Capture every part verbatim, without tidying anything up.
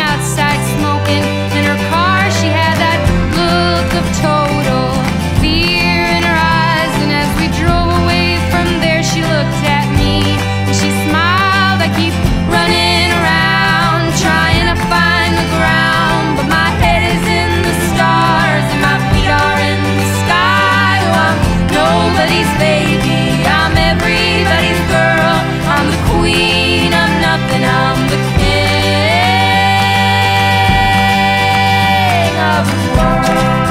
outside smoking. In her car she had that look of total fear in her eyes, and as we drove away from there she looked at me and she smiled. I keep running around trying to find the ground, but my head is in the stars and my feet are in the sky. Oh, I'm nobody's baby, I'm everybody's girl. I'm the queen of nothing, I'm the king of the world.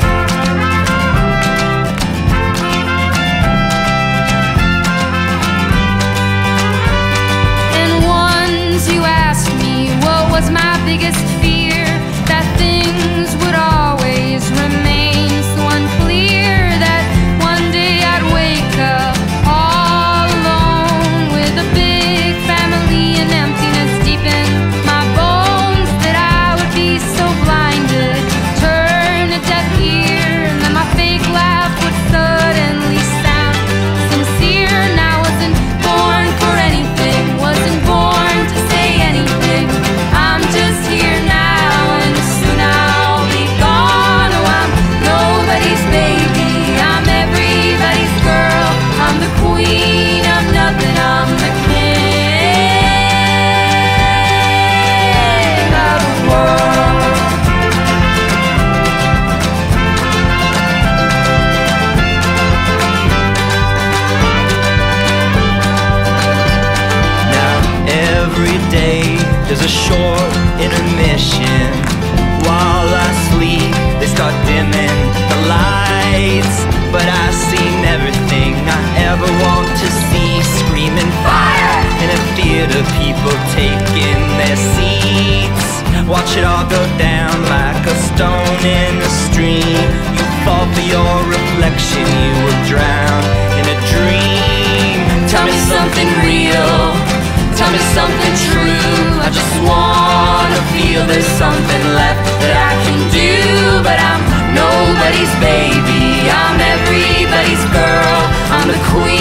And once you asked me what was my biggest fear, that things would always remain so unclear, that one day I'd wake up all alone with a big family and emptiness deep in my bones, that I would be so blinded, turn a deaf ear, and then my fake laugh would suddenly sound sincere. And I wasn't born for anything, wasn't born to say anything. I'm just here now and soon I'll be gone. Oh, I'm nobody's baby, I'm everybody's girl. I'm the queen of nothing, I'm the king of the world. Now every day there's a short intermission. While I sleep they start dimming the lights, but I've seen everything I ever want to see. Screaming fire in a theater, people taking their seats. Watch it all go down like a stone in a stream. You fall for your reflection, you will drown in a dream. Tell me something real, tell me something true. I just wanna feel there's something left that I can do. But I'm nobody's baby, I'm everybody's girl. I'm the queen